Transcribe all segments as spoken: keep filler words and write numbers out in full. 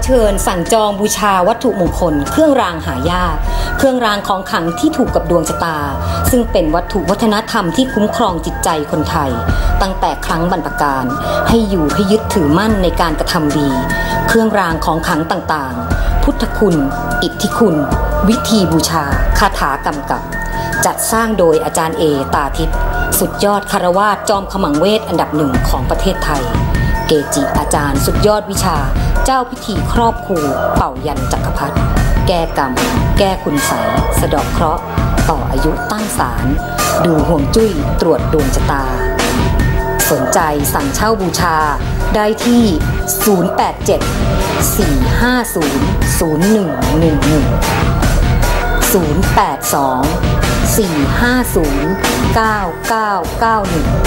เชิญสั่งจองบูชาวัตถุมงคลเครื่องรางหายากเครื่องรางของขลังที่ถูกกับดวงชะตาซึ่งเป็นวัตถุวัฒนธรรมที่คุ้มครองจิตใจคนไทยตั้งแต่ครั้งบรรพกาลให้อยู่ให้ยึดถือมั่นในการกระทำดีเครื่องรางของขลังต่างๆพุทธคุณอิทธิคุณวิธีบูชาคาถากำกับจัดสร้างโดยอาจารย์เอตาทิพย์สุดยอดคารวาสจอมขมังเวทอันดับหนึ่งของประเทศไทยเกจิอาจารย์สุดยอดวิชาเจ้าพิธีครอบครูเป่ายันจักรพรรดิแก้กรรมแก้คุณไสยสะเดาะเคราะห์ต่ออายุตั้งศาลดูห่วงจุ้ยตรวจดวงชะตาสนใจสั่งเช่าบูชาได้ที่ศูนย์ แปด เจ็ด สี่ ห้า ศูนย์ ศูนย์ หนึ่ง หนึ่ง หนึ่ง ศูนย์ แปด สอง สี่ ห้า ศูนย์ เก้า เก้า เก้า หนึ่ง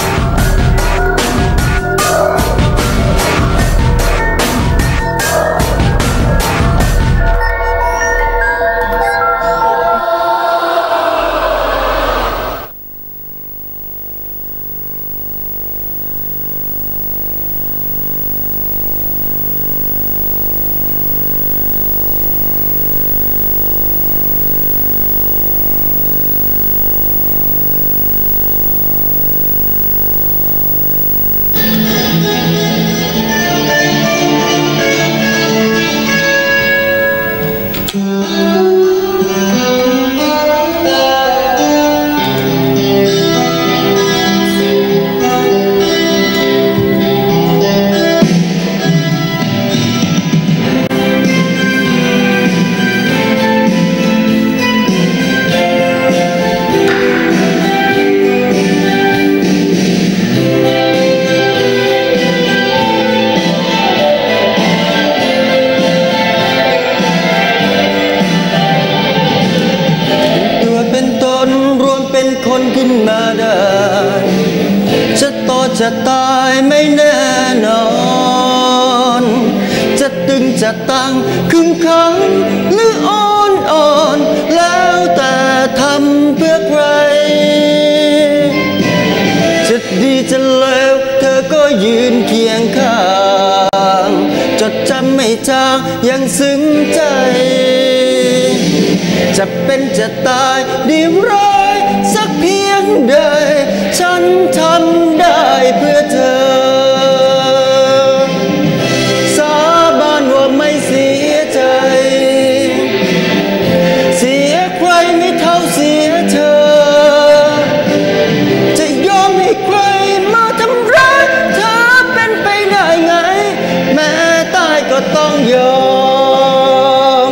จะตายไม่แน่นอนจะตึงจะตังขึงขังหรืออ่อนอ่อนแล้วแต่ทำเพื่อใครจะดีจะเลวเธอก็ยืนเคียงข้างจดจำไม่จางยังซึ้งใจจะเป็นจะตายดีร้ายสักเพียงใดฉันทำได้เพื่อเธอสาบานว่าไม่เสียใจเสียใครไม่เท่าเสียเธอจะยอมให้ใครมาทำร้ายเธอเป็นไปได้ไงแม้ตายก็ต้องยอม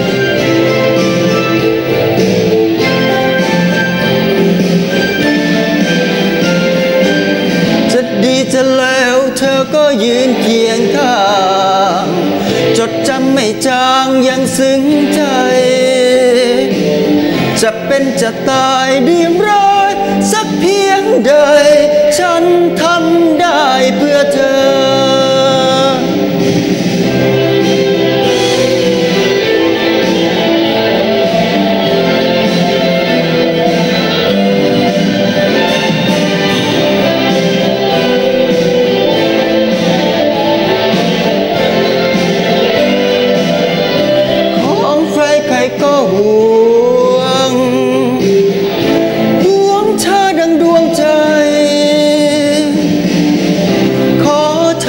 จะแล้วเธอก็ยืนเคียงข้างจดจำไม่จางยังซึ้งใจจะเป็นจะตายดีร้ายสักเพียงใดฉันทำได้เพื่อเธอก็ห่วงห่วงเธอดังดวงใจขอเธ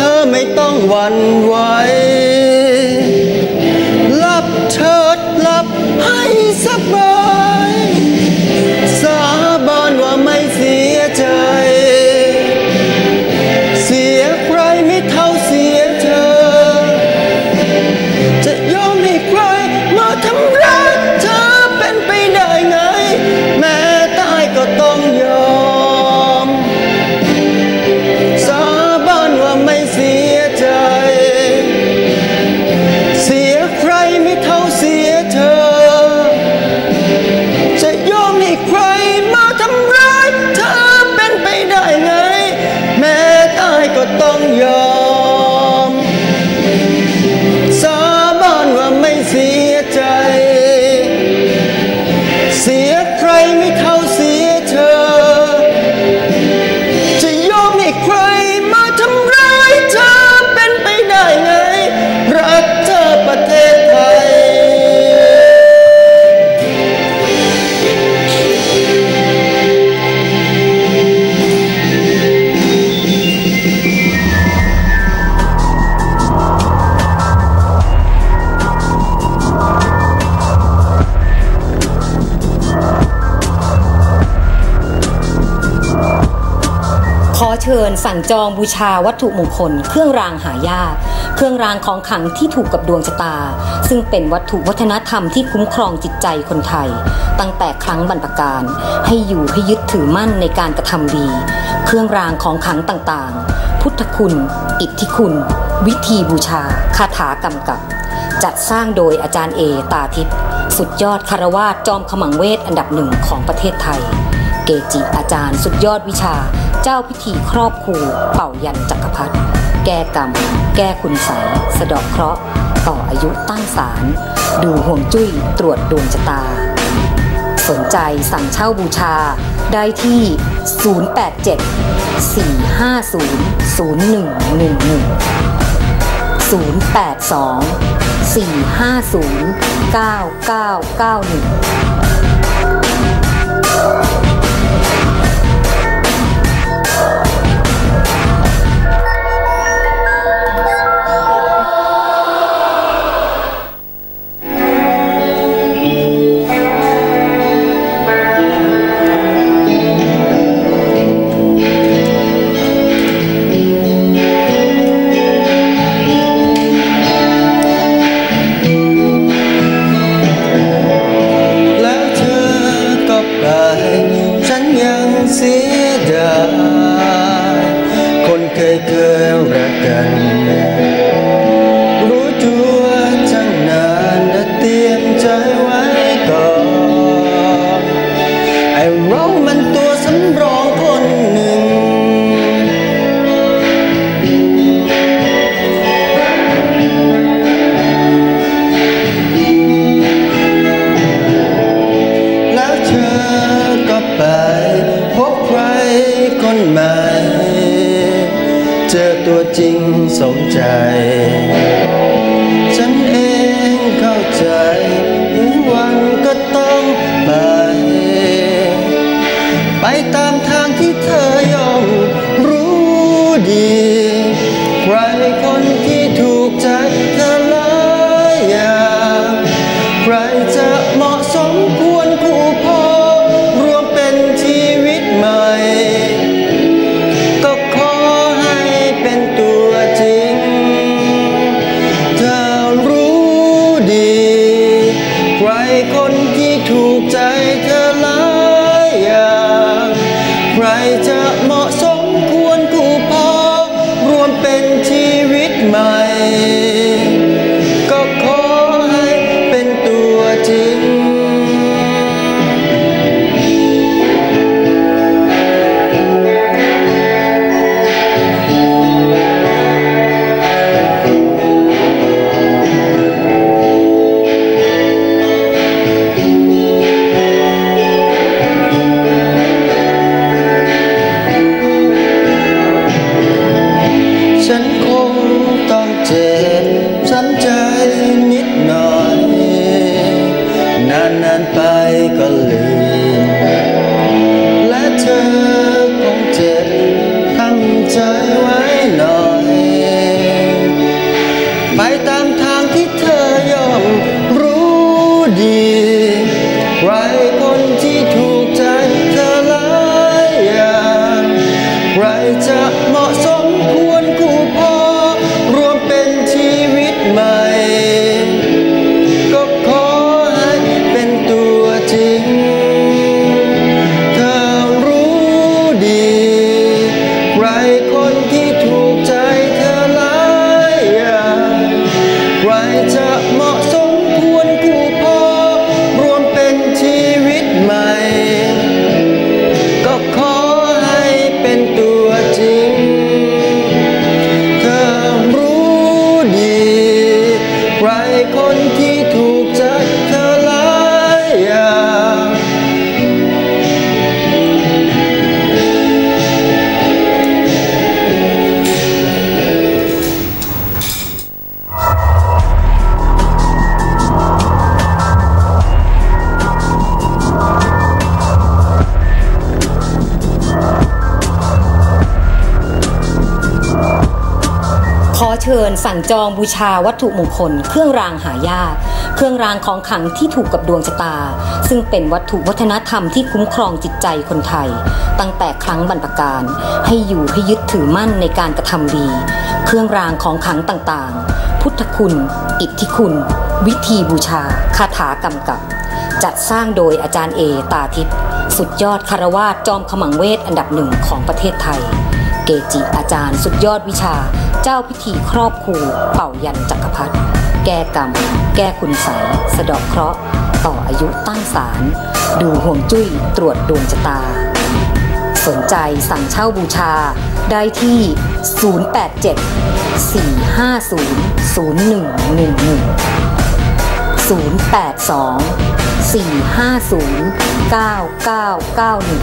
ชิญสั่งจองบูชาวัตถุมงคลเครื่องรางหายากเครื่องรางของขลังที่ถูกกับดวงชะตาซึ่งเป็นวัตถุวัฒนธรรมที่คุ้มครองจิตใจคนไทยตั้งแต่ครั้งบรรพกาลให้อยู่ให้ยึดถือมั่นในการกระทำดีเครื่องรางของขลังต่างๆพุทธคุณอิทธิคุณวิธีบูชาคาถากำกับจัดสร้างโดยอาจารย์เอตาทิพย์สุดยอดคารวาสจอมขมังเวทอันดับหนึ่งของประเทศไทยเกจิอาจารย์สุดยอดวิชาเจ้าพิธีครอบครูเป่ายันจักรพรรดิแก้กรรมแก้คุณไสยสะเดาะเคราะห์ต่ออายุตั้งศาลดูห่วงจุ้ยตรวจดวงชะตาสนใจสั่งเช่าบูชาได้ที่ ศูนย์ แปด เจ็ด สี่ ห้า ศูนย์ ศูนย์ หนึ่ง หนึ่ง หนึ่ง ศูนย์ แปด สอง สี่ ห้า ศูนย์ เก้า เก้า เก้า หนึ่งเสียดายคนเคยเคยรักกันรู้ตัวตั้งนานและเตรียมใจไว้ก่อนไอ้เรามันตัวสำรองคนหนึ่งแล้วเธอก็ไปพบใครคนใหม่เจอตัวจริงสมใจฉันเองเข้าใจถึงวันก็ต้องไปไปตามทางที่เธอย่อมรู้ดีใครคนที่ถูกใจเธอหลายอย่างใครจะเหมาะสมควรคู่พอรวมเป็นชีวิตใหม่ก็ขอให้เป็นตัวจริงเธอรู้ดีใครคนที่ถูกใจเธอหลายอย่างใครจะเหมาะสมควรคู่พอรวมเป็นชีวิตใหม่ก็ขอให้เป็นตัวจริงฉันคงต้องเจ็บช้ำใจนิดหน่อยนานๆไปก็ลืมและเธอคงเจ็บทำใจไว้หน่อยไปตามทางที่เธอย่อมรู้ดีใครคนที่ถูกใจเธอหลายอย่างใครจะเหมาะสมควรคู่พอรวมเป็นชีวิตใหม่ก็ขอให้เป็นตัวจริงเธอรู้ดีใครคนที่ถูกใจเธอหลายอย่างใครจะเหมาะสมควรคู่พอรวมเป็นชีวิตใหม่ก็ขอให้เป็นตัวจริงเธอรู้ดีใครคนที่ถูกใจเธอหลายอย่างขอเชิญชิญสั่งจองบูชาวัตถุมงคลเครื่องรางหายากเครื่องรางของขลังที่ถูกกับดวงชะตาซึ่งเป็นวัตถุวัฒนธรรมที่คุ้มครองจิตใจคนไทยตั้งแต่ครั้งบรรพกาลให้อยู่ให้ยึดถือมั่นในการกระทำดีเครื่องรางของขลังต่างๆพุทธคุณอิทธิคุณวิธีบูชาคาถากำกับจัดสร้างโดยอาจารย์เอตาทิพย์สุดยอดคารวาสจอมขมังเวทอันดับหนึ่งของประเทศไทยเกจิอาจารย์สุดยอดวิชาเจ้าพิธีครอบครูเป่ายันจักรพรรดิแก้กรรมแก้คุณไสยสะเดาะเคราะห์ต่ออายุตั้งศาลดูห่วงจุ้ยตรวจดวงชะตาสนใจสั่งเช่าบูชาได้ที่ ศูนย์ แปด เจ็ด สี่ ห้า ศูนย์ ศูนย์ หนึ่ง หนึ่ง หนึ่ง ศูนย์ แปด สอง สี่ ห้า ศูนย์ เก้า เก้า เก้า หนึ่ง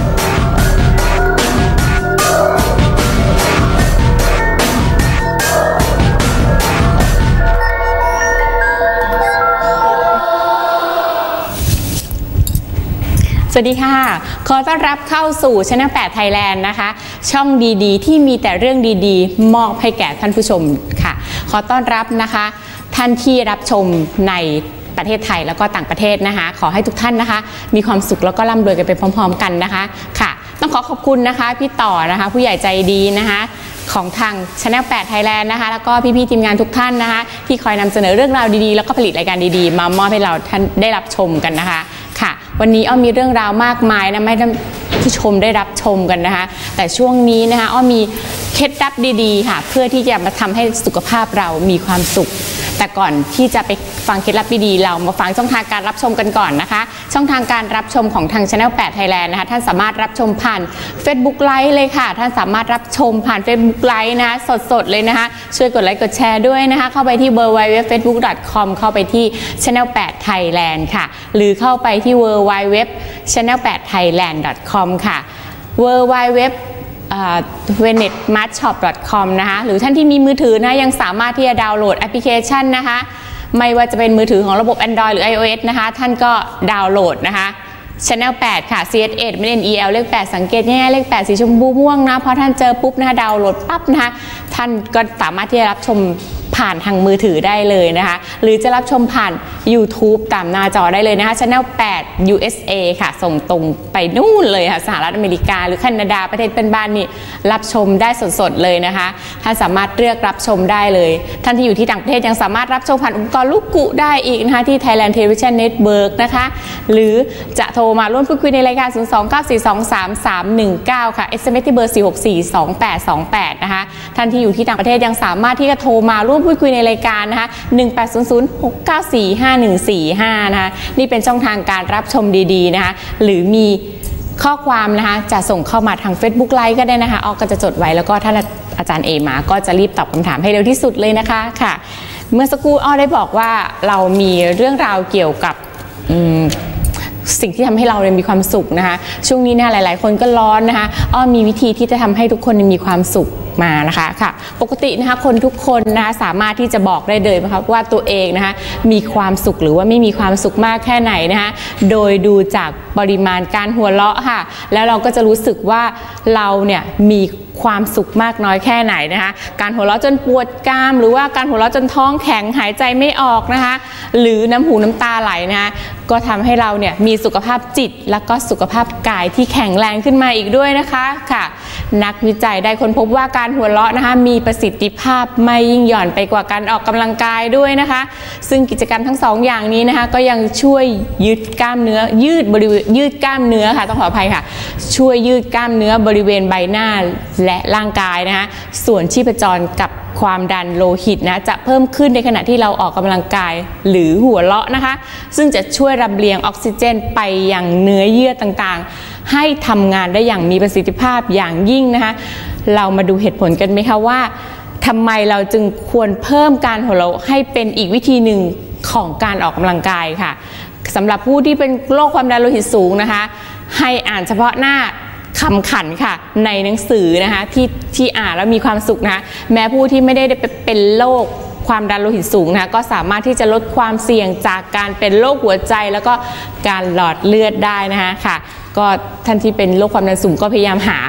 สวัสดีค่ะขอต้อนรับเข้าสู่ Channel แปด Thailand นะคะช่องดีๆที่มีแต่เรื่องดีๆมอบให้แก่ท่านผู้ชมค่ะขอต้อนรับนะคะท่านที่รับชมในประเทศไทยแล้วก็ต่างประเทศนะคะขอให้ทุกท่านนะคะมีความสุขแล้วก็ร่ำรวยกันไปพร้อมๆกันนะคะค่ะต้องขอขอบคุณนะคะพี่ต่อนะคะผู้ใหญ่ใจดีนะคะของทาง Channel แปด Thailand นะคะแล้วก็พี่ๆทีมงานทุกท่านนะคะที่คอยนำเสนอเรื่องราวดีๆแล้วก็ผลิตรายการดีๆมามอบให้เราท่านได้รับชมกันนะคะค่ะวันนี้อ้อมมีเรื่องราวมากมายนะไม่ได้ผู้ชมได้รับชมกันนะคะแต่ช่วงนี้นะคะอ้อมมีเคล็ดลับดีๆค่ะเพื่อที่จะมาทำให้สุขภาพเรามีความสุขแต่ก่อนที่จะไปฟังเคล็ดลับดีๆเรามาฟังช่องทางการรับชมกันก่อนนะคะช่องทางการรับชมของทาง Channel แปด Thailand นะคะท่านสามารถรับชมผ่าน Facebook Live เลยค่ะท่านสามารถรับชมผ่าน Facebook Live นะคะสดๆเลยนะคะช่วยกดไลค์กดแชร์ด้วยนะคะเข้าไปที่ ดับเบิลยู ดับเบิลยู ดับเบิลยู ดอท เฟซบุ๊ก ดอท คอม เข้าไปที่ Channel แปด Thailand ค่ะหรือเข้าไปที่ ดับเบิลยู ดับเบิลยู ดับเบิลยู ดอท แชนเนลแปด ไทยแลนด์ ดอท คอม ค่ะ ดับเบิลยู ดับเบิลยู ดับเบิลยู ดับเบิลยู ดอท เวเน็ตมาร์ทช็อป ดอท คอม นะคะหรือท่านที่มีมือถือนะยังสามารถที่จะดาวน์โหลดแอปพลิเคชันนะคะไม่ว่าจะเป็นมือถือของระบบ Android หรือ iOS นะคะท่านก็ดาวน์โหลดนะคะ Channel แปด ค่ะ ซี เอส เอส ไม่เล่น อี แอล เลขแปดสังเกตง่ายๆเลขแปดสีชมพูม่วงนะพอท่านเจอปุ๊บนะคะดาวน์โหลดปั๊บนะคะท่านก็สามารถที่จะรับชมผ่านทางมือถือได้เลยนะคะหรือจะรับชมผ่าน YouTube ตามหน้าจอได้เลยนะคะ Channel แปด ยู เอส เอ ค่ะส่งตรงไปนู่นเลยค่ะสหรัฐอเมริกาหรือแคนาดาประเทศเป็นบ้านนี่รับชมได้สดๆเลยนะคะท่านสามารถเลือกรับชมได้เลยท่านที่อยู่ที่ต่างประเทศยังสามารถรับชมผ่านอุปกรณ์ลูกกุได้อีกนะคะที่ Thailand Television Network นะคะหรือจะโทรมาร่วมพูดคุยในรายการ ศูนย์ สอง เก้า สี่ สอง สาม สาม หนึ่ง เก้า ค่ะ เอส เอ็ม เอส ที่เบอร์ สี่ หก สี่ สอง แปด สอง แปด นะคะท่านที่อยู่ที่ต่างประเทศยังสามารถที่จะโทรมาร่วมพูดคุยในรายการนะคะหนึ่ง แปด ศูนย์ ศูนย์ หก เก้า สี่ ห้า หนึ่ง สี่ ห้านะคะนี่เป็นช่องทางการรับชมดีๆนะคะหรือมีข้อความนะคะจะส่งเข้ามาทาง Facebook Live ก็ได้นะคะออกก็จะจดไว้แล้วก็ท่านอาจารย์เอมาก็จะรีบตอบคำถามให้เร็วที่สุดเลยนะคะค่ะเมื่อสักครู่อ้อได้บอกว่าเรามีเรื่องราวเกี่ยวกับสิ่งที่ทำให้เรามีความสุขนะคะช่วงนี้นะหลายๆคนก็ร้อนนะคะอ้อมีวิธีที่จะทำให้ทุกคนมีความสุขมานะคะค่ะปกตินะคะคนทุกคนนะคะสามารถที่จะบอกได้เลยนะคะว่าตัวเองนะคะมีความสุขหรือว่าไม่มีความสุขมากแค่ไหนนะคะโดยดูจากปริมาณการหัวเราะค่ะแล้วเราก็จะรู้สึกว่าเราเนี่ยมีความสุขมากน้อยแค่ไหนนะคะการหัวเราะจนปวดกรามหรือว่าการหัวเราะจนท้องแข็งหายใจไม่ออกนะคะหรือน้ำหูน้ำตาไหลนะคะก็ทำให้เราเนี่ยมีสุขภาพจิตและก็สุขภาพกายที่แข็งแรงขึ้นมาอีกด้วยนะคะค่ะนักวิจัยได้ค้นพบว่าการหัวเราะนะคะมีประสิทธิภาพไม่ยิ่งหย่อนไปกว่าการออกกำลังกายด้วยนะคะซึ่งกิจกรรมทั้งสองอย่างนี้นะคะก็ยังช่วยยืดกล้ามเนื้อยืดบริเวณยืดกล้ามเนื้อค่ะต้องขออภัยค่ะช่วยยืดกล้ามเนื้อบริเวณใบหน้าและร่างกายนะคะส่วนชีพจรกับความดันโลหิตนะจะเพิ่มขึ้นในขณะที่เราออกกำลังกายหรือหัวเราะนะคะซึ่งจะช่วยลำเลียงออกซิเจนไปยังเนื้อเยื่อต่างๆให้ทำงานได้อย่างมีประสิทธิภาพอย่างยิ่งนะคะเรามาดูเหตุผลกันไหมคะว่าทำไมเราจึงควรเพิ่มการหัวเราะให้เป็นอีกวิธีหนึ่งของการออกกำลังกายค่ะสำหรับผู้ที่เป็นโรคความดันโลหิตสูงนะคะให้อ่านเฉพาะหน้าคำขันค่ะในหนังสือนะคะที่ที่อ่านแล้วมีความสุขนะคะแม้ผู้ที่ไม่ได้เป็นโรคความดันโลหิตสูงนะคะก็สามารถที่จะลดความเสี่ยงจากการเป็นโรคหัวใจแล้วก็การหลอดเลือดได้นะคะค่ะก็ท่านที่เป็นโรคความดันสูงก็พยายามหา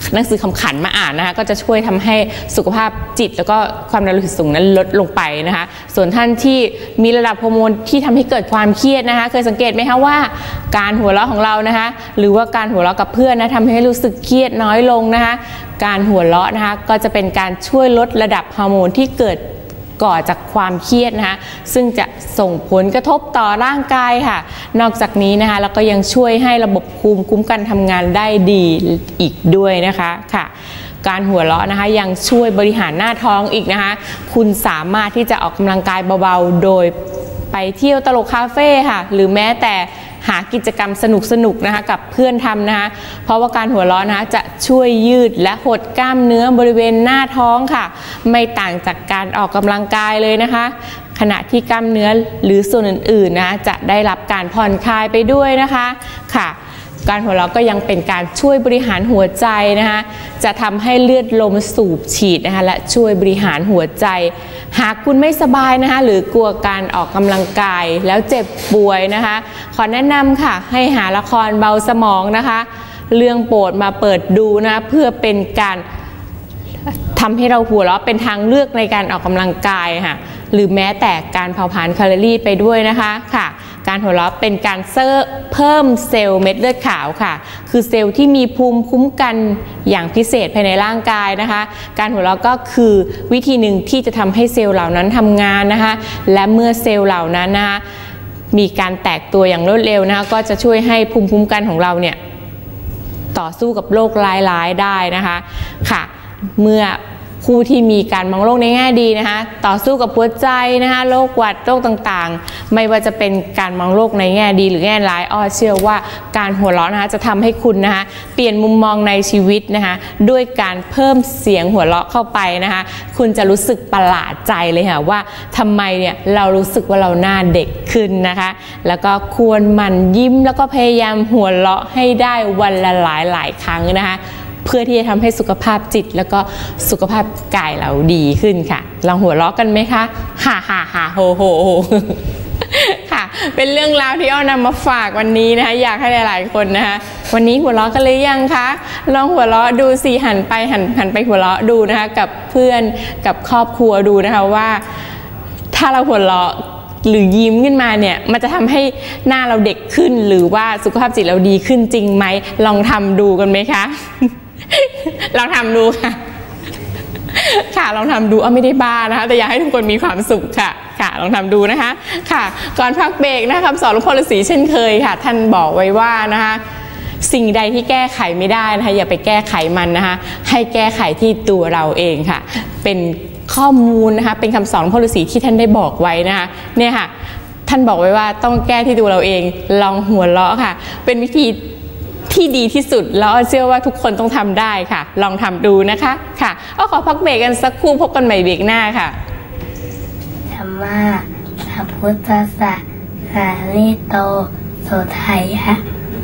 หนังสือคำขันมาอ่านนะคะก็จะช่วยทำให้สุขภาพจิตแล้วก็ความดันโลหิตสูงนั้นลดลงไปนะคะส่วนท่านที่มีระดับฮอร์โมนที่ทำให้เกิดความเครียดนะคะเคยสังเกตไหมคะว่าการหัวเราะของเรานะคะหรือว่าการหัวเราะกับเพื่อนนะทำให้รู้สึกเครียดน้อยลงนะคะการหัวเราะนะคะก็จะเป็นการช่วยลดระดับฮอร์โมนที่เกิดก่อจากความเครียดนะคะซึ่งจะส่งผลกระทบต่อร่างกายค่ะนอกจากนี้นะคะแล้วก็ยังช่วยให้ระบบภูมิคุ้มกันทำงานได้ดีอีกด้วยนะคะค่ะการหัวเราะนะคะยังช่วยบริหารหน้าท้องอีกนะคะคุณสามารถที่จะออกกำลังกายเบาๆโดยไปเที่ยวตลกคาเฟ่ค่ะหรือแม้แต่หากิจกรรมสนุกๆนะคะกับเพื่อนทำนะคะเพราะว่าการหัวเราะนะคะจะช่วยยืดและหดกล้ามเนื้อบริเวณหน้าท้องค่ะไม่ต่างจากการออกกำลังกายเลยนะคะขณะที่กล้ามเนื้อหรือส่วนอื่นๆนะจะได้รับการผ่อนคลายไปด้วยนะคะค่ะการหัวเราะก็ยังเป็นการช่วยบริหารหัวใจนะคะจะทำให้เลือดลมสูบฉีดนะคะและช่วยบริหารหัวใจหากคุณไม่สบายนะคะหรือกลัวการออกกำลังกายแล้วเจ็บป่วยนะคะขอแนะนำค่ะให้หาละครเบาสมองนะคะเรื่องโปรดมาเปิดดูนะเพื่อเป็นการทำให้เราหัวเราะเป็นทางเลือกในการออกกำลังกายค่ะหรือแม้แต่การเผาผลาญแคลอรี่ไปด้วยนะคะค่ะการหัวเราะเป็นการเพิ่มเซลล์เม็ดเลือดขาวค่ะคือเซลล์ที่มีภูมิคุ้มกันอย่างพิเศษภายในร่างกายนะคะการหัวเราะก็คือวิธีหนึ่งที่จะทำให้เซลล์เหล่านั้นทำงานนะคะและเมื่อเซลล์เหล่านั้นนะคะมีการแตกตัวอย่างรวดเร็วนะคะก็จะช่วยให้ภูมิคุ้มกันของเราเนี่ยต่อสู้กับโรคร้ายๆได้นะคะค่ะเมื่อผู้ที่มีการมองโลกในแง่ดีนะคะต่อสู้กับหัวใจนะคะโรคหวัดโรคต่างๆไม่ว่าจะเป็นการมองโลกในแง่ดีหรือแง่ร้ายอ้อเชื่อว่าการหัวเราะนะคะจะทำให้คุณนะคะเปลี่ยนมุมมองในชีวิตนะคะด้วยการเพิ่มเสียงหัวเราะเข้าไปนะคะคุณจะรู้สึกประหลาดใจเลยค่ะว่าทำไมเนี่ยเรารู้สึกว่าเราหน้าเด็กขึ้นนะคะแล้วก็ควรหมั่นยิ้มแล้วก็พยายามหัวเราะให้ได้วันละหลายหลายครั้งนะคะเพื่อที่จะทำให้สุขภาพจิตแล้วก็สุขภาพกายเราดีขึ้นค่ะลองหัวเราะกันไหมคะฮ่าฮ่าฮ่าโฮโฮโฮค่ะเป็นเรื่องราวที่อ้อนำมาฝากวันนี้นะคะอยากให้หลายๆคนนะคะวันนี้หัวเราะกันเลยยังคะลองหัวเราะดูสิหันไปหันหันไปหัวเราะดูนะคะกับเพื่อนกับครอบครัวดูนะคะว่าถ้าเราหัวเราะหรือยิ้มขึ้นมาเนี่ยมันจะทำให้หน้าเราเด็กขึ้นหรือว่าสุขภาพจิตเราดีขึ้นจริงไหมลองทำดูกันไหมคะลองทำดูค่ะค่ะลองทำดูเอาไม่ได้บ้านะคะแต่อยากให้ทุกคนมีความสุขค่ะค่ะลองทำดูนะคะค่ะก่อนพักเบรกนะคะคำสอนหลวงพ่อฤาษีเช่นเคยค่ะท่านบอกไว้ว่านะคะสิ่งใดที่แก้ไขไม่ได้นะคะอย่าไปแก้ไขมันนะคะให้แก้ไขที่ตัวเราเองค่ะเป็นข้อมูลนะคะเป็นคำสอนหลวงพ่อฤาษีที่ท่านได้บอกไว้นะคะเนี่ยค่ะท่านบอกไว้ว่าต้องแก้ที่ตัวเราเองลองหัวเราะค่ะเป็นวิธีที่ดีที่สุดแล้วเชื่อว่าทุกคนต้องทำได้ค่ะลองทำดูนะคะค่ะเอาขอพักเบรกกันสักครู่พบกันใหม่เบรกหน้าค่ะธรรมะสัพพุทธัสสะสาลิโตโสไทยะ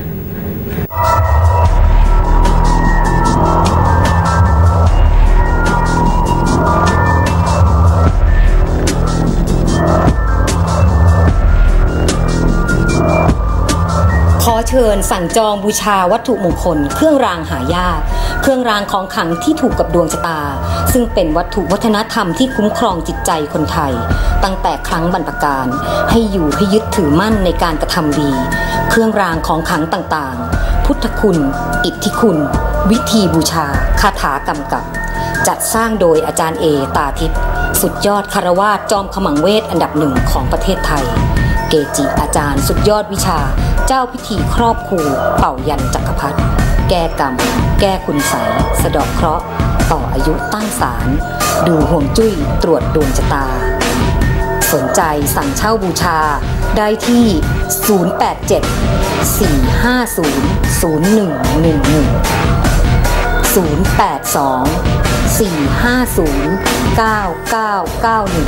ขอเชิญสั่งจองบูชาวัตถุมงคลเครื่องรางหายากเครื่องรางของขลังที่ถูกกับดวงชะตาซึ่งเป็นวัตถุวัฒนธรรมที่คุ้มครองจิตใจคนไทยตั้งแต่ครั้งบรรพกาลให้อยู่ให้ยึดถือมั่นในการกระทำดีเครื่องรางของขลังต่างๆพุทธคุณอิทธิคุณวิธีบูชาคาถากำกับจัดสร้างโดยอาจารย์เอตาทิพย์สุดยอดคารวาสจอมขมังเวทอันดับหนึ่งของประเทศไทยเกจิอาจารย์สุดยอดวิชาเจ้าพิธีครอบครูเป่ายันจักรพรรดิแก้กรรมแก้คุณไสยสะเดาะเคราะห์ต่ออายุตั้งศาลดูห่วงจุ้ยตรวจดวงชะตาสนใจสั่งเช่าบูชาได้ที่ศูนย์ แปด เจ็ด สี่ ห้า ศูนย์ ศูนย์ หนึ่ง หนึ่ง หนึ่ง ศูนย์ แปด สอง สี่ ห้า ศูนย์ เก้า เก้า เก้า หนึ่ง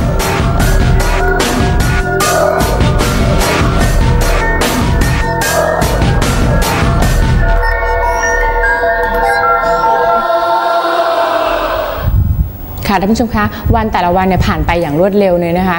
ค่ะท่านผู้ชมคะวันแต่ละวันเนี่ยผ่านไปอย่างรวดเร็วเลยนะคะ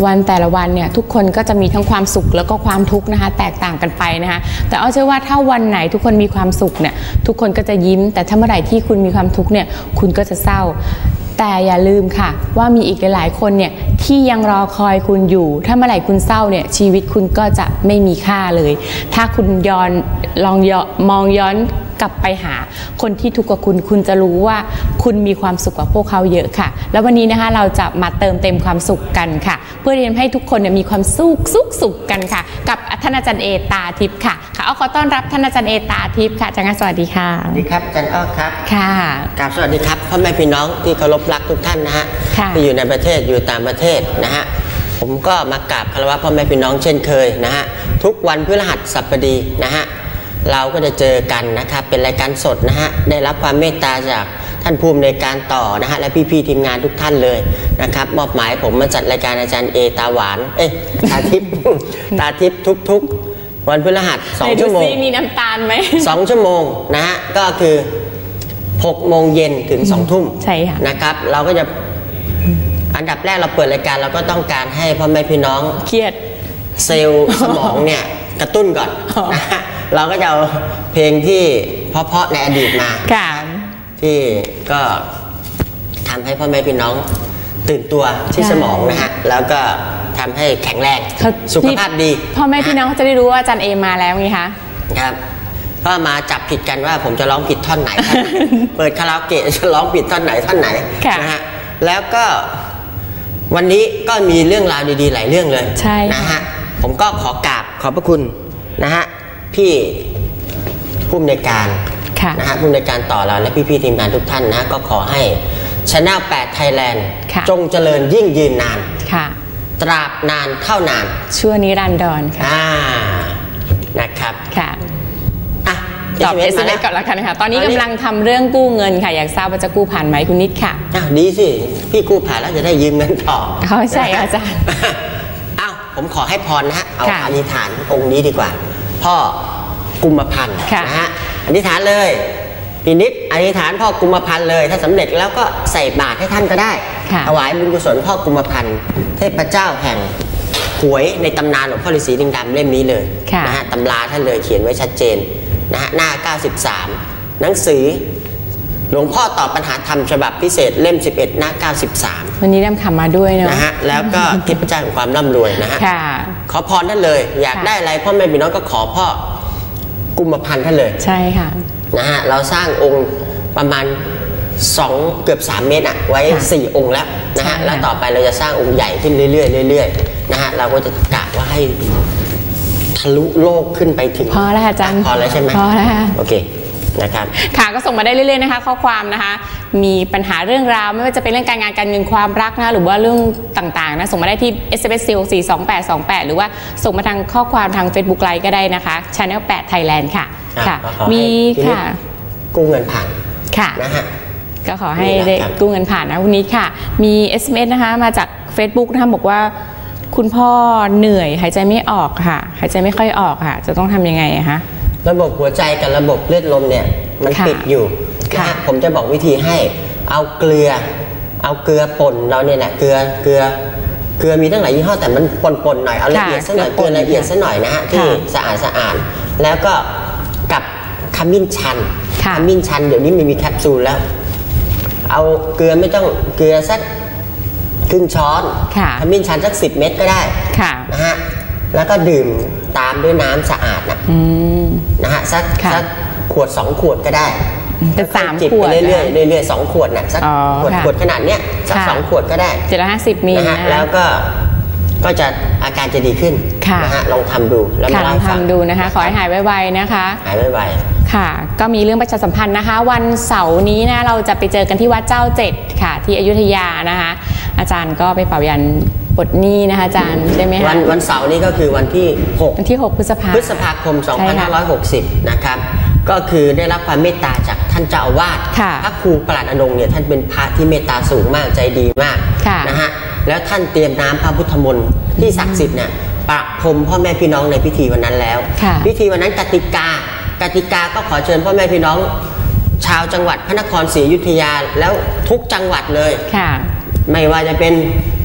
วันแต่ละวันเนี่ยทุกคนก็จะมีทั้งความสุขแล้วก็ความทุกข์นะคะแตกต่างกันไปนะคะแต่อ้อเชื่อว่าถ้าวันไหนทุกคนมีความสุขเนี่ยทุกคนก็จะยิ้มแต่ถ้าเมื่อไหร่ที่คุณมีความทุกข์เนี่ยคุณก็จะเศร้าแต่อย่าลืมค่ะว่ามีอีกหลายๆคนเนี่ยที่ยังรอคอยคุณอยู่ถ้าเมื่อไหร่คุณเศร้าเนี่ยชีวิตคุณก็จะไม่มีค่าเลยถ้าคุณย้อนลองมองย้อนกลับไปหาคนที่ทุกข์กว่าคุณคุณจะรู้ว่าคุณมีความสุขกว่าพวกเขาเยอะค่ะแล้ววันนี้นะคะเราจะมาเติมเต็มความสุขกันค่ะเพื่อเรียนให้ทุกคนเนี่ยมีความสุขสุขสุขกันค่ะกับท่านอาจารย์เอตาทิพย์ค่ะค่ะเอาขอต้อนรับท่านอาจารย์เอตาทิพย์ค่ะอาจารย์สวัสดีค่ะสวัสดีครับอาจารย์อ้อครับค่ะกราบสวัสดีครับพ่อแม่พี่น้องที่เคารพรักทุกท่านนะฮะที่อยู่ในประเทศอยู่ต่างประเทศนะฮะผมก็มากราบคารวะพ่อแม่พี่น้องเช่นเคยนะฮะทุกวันพฤหัสบดีนะฮะเราก็จะเจอกันนะครับเป็นรายการสดนะฮะได้รับความเมตตาจากท่านผู้อำนวยการต่อนะฮะและพี่ๆทีมงานทุกท่านเลยนะครับมอบหมายผมมาจัดรายการอาจารย์เอตาหวานเอ๊ะตาทิพย์ ตาทิพย์ทุกๆวันพฤหัสสองชั่วโมงมีน้ำตาลไหมสองชั่วโมงนะฮะก็คือหกโมงเย็นถึงสองทุ่มใช่ค่ะนะครับเราก็จะอันดับแรกเราเปิดรายการเราก็ต้องการให้พ่อแม่พี่น้องเครียดเซลล์สมองเนี่ยกระตุ้นก่อนนะฮะเราก็จะเอาเพลงที่เพราะๆในอดีตมาที่ก็ทำให้พ่อแม่พี่น้องตื่นตัวที่สมองนะฮะแล้วก็ทำให้แข็งแรงสุขภาพดีพ่อแม่พี่น้องจะได้รู้ว่าอาจารย์เอมาแล้วไงคะครับก็มาจับผิดกันว่าผมจะร้องผิดท่อนไหนท่อนไหนเปิดคาราโอเกะจะร้องผิดท่อนไหนท่อนไหนนะฮะแล้วก็วันนี้ก็มีเรื่องราวดีๆหลายเรื่องเลยนะฮะผมก็ขอกราบขอบพระคุณนะฮะพี่ผู้อำนวยการนะฮะผู้อำนวยการต่อเราและพี่ๆทีมงานทุกท่านนะก็ขอให้ Channel แปด Thailand จงเจริญยิ่งยืนนานตราบนานเท่านานชั่วนิรันดรค่ะนะครับค่ะอ่ะตอบ เอส เอ็ม เอส ก่อนแล้วกันค่ะตอนนี้กำลังทำเรื่องกู้เงินค่ะอยากทราบว่าจะกู้ผ่านไหมคุณนิดค่ะอ้าวดีสิพี่กู้ผ่านแล้วจะได้ยืมเงินต่อเขาใช่อาจารย์อ้าวผมขอให้พรนะฮะเอาอธิษฐานองค์นี้ดีกว่าพ่อกุมพันธ์นะฮะอธิษฐานเลยปีนิดอธิษฐานพ่อกุมพันธ์เลยถ้าสำเร็จแล้วก็ใส่บาตรให้ท่านก็ได้ถวายบุญกุศลพ่อกุมพันธ์เทพเจ้าแห่งหวยในตำนานหลวงพ่อฤาษีลิงดำเล่มนี้เลยนะฮะตำราท่านเลยเขียนไว้ชัดเจนนะฮะหน้าเก้าสิบสามหนังสือหลวงพ่อตอบปัญหาธรรมฉบับพิเศษเล่มสิบเอ็ดหน้าเก้าสิบสามวันนี้นำคำมาด้วยเนาะนะฮะแล้วก็เทพเจ้าแห่งความร่ำรวยนะฮะขอพรท่านเลยอยากได้อะไรพ่อแม่พี่น้องก็ขอพ่อกุมพันธ์ท่านเลยใช่ค่ะนะฮะเราสร้างองค์ประมาณสองเกือบสามเมตรอ่ะไว้สี่องค์แล้วนะฮะแล้วต่อไปเราจะสร้างองค์ใหญ่ขึ้นเรื่อยๆเรื่อยๆนะฮะเราก็จะกะว่าให้ทะลุโลกขึ้นไปถึงพอแล้วอาจารย์พอแล้วใช่ไหมพอแล้วโอเคนะครับค่ะก็ส่งมาได้เรื่อยๆนะคะข้อความนะคะมีปัญหาเรื่องราวไม่ว่าจะเป็นเรื่องการงานการเงินความรักนะหรือว่าเรื่องต่างๆนะส่งมาได้ที่ เอส เอ็ม เอส สี่ สี่ สอง แปด สอง แปดหรือว่าส่งมาทางข้อความทาง Facebook Live ก็ได้นะคะ Channel แปด Thailand ค่ะค่ะมีค่ะกู้เงินผ่านค่ะนะฮะก็ขอให้ได้กู้เงินผ่านนะวันนี้ค่ะมี เอส เอ็ม เอส นะคะมาจาก Facebook นะคะบอกว่าคุณพ่อเหนื่อยหายใจไม่ออกค่ะหายใจไม่ค่อยออกค่ะจะต้องทำยังไงคะระบบหัวใจกับระบบเลือดลมเนี่ยมันปิดอยู่นะผมจะบอกวิธีให้เอาเกลือเอาเกลือป่นเราเนี่ยแหละเกลือเกลือเกลือมีตั้งหลายยี่ห้อแต่มันป่นๆหน่อยเอาละเอียดซะหน่อยเกลือละเอียดซะหน่อยนะฮะที่สะอาดสะอาดแล้วก็กับขมิ้นชันขมิ้นชันเดี๋ยวนี้มันมีแคปซูลแล้วเอาเกลือไม่ต้องเกลือสักครึ่งช้อนขมิ้นชันสักสิบเม็ดก็ได้นะฮะแล้วก็ดื่มตามด้วยน้ำสะอาดนะนะฮะสักสักขวดสองขวดก็ได้เป็นสามขวดเรื่อยๆเรื่อยๆสองขวดนะสักขวดขวดขนาดเนี้ยสักสองขวดก็ได้เจ็ดร้อยห้าสิบมิลนะฮะแล้วก็ก็จะอาการจะดีขึ้นนะฮะลองทำดูแล้วมาลองทำดูนะคะขอให้หายไวๆนะคะหายไวๆค่ะก็มีเรื่องประชาสัมพันธ์นะคะวันเสาร์นี้นะเราจะไปเจอกันที่วัดเจ้าเจ็ดค่ะที่อยุธยานะคะอาจารย์ก็ไปเป่ายันปลดหนี้นะคะอาจารย์ใช่ไหมคะวันวันเสาร์นี้ก็คือวันที่หกวันที่หกพฤษภาคมพฤษภาคมสองพันห้าร้อยหกสิบนะครับก็คือได้รับความเมตตาจากท่านเจ้าอาวาสพระครูประหลัดอนงค์เนี่ยท่านเป็นพระที่เมตตาสูงมากใจดีมากนะฮะแล้วท่านเตรียมน้ำพระพุทธมนต์ที่ศักดิ์สิทธิ์เนี่ยประพรมพ่อแม่พี่น้องในพิธีวันนั้นแล้วพิธีวันนั้นกติกากติกาก็ขอเชิญพ่อแม่พี่น้องชาวจังหวัดพระนครศรีอยุธยาแล้วทุกจังหวัดเลยไม่ว่าจะเป็น